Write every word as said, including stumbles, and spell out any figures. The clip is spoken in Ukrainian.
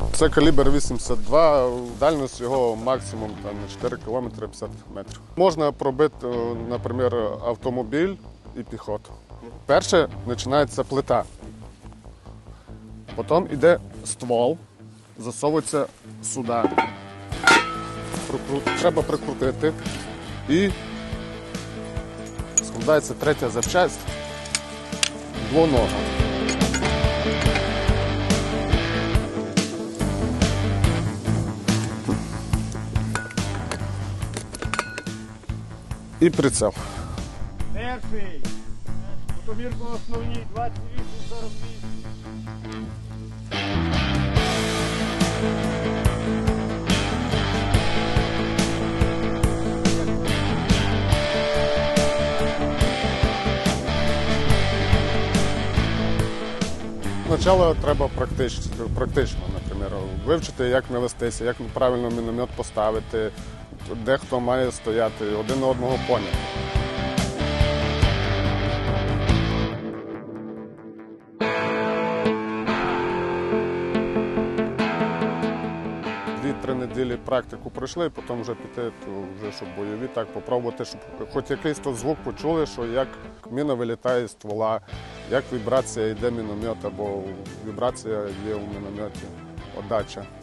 Це калібр вісімдесят два, дальність його максимум там, чотири кілометри п'ятдесят метрів. Можна пробити, наприклад, автомобіль і піхоту. Перше починається плита, потім йде ствол, засовується сюди, треба прикрутити і складається третя запчасть – двонога. І прицел. Перший. Фотомір по основній двадцять вісім сорок вісім. Спочатку треба практично, практично, наприклад, вивчити, як навестися, як правильно міномет поставити, де хто має стояти, один одного поняти. Дві-три неділі практику пройшли, потім вже піти, то вже, щоб бойові, так попробувати, щоб хоч якийсь то звук почули, що як міна вилітає з ствола, як вібрація йде міномет, або вібрація є у мінометі, отдача.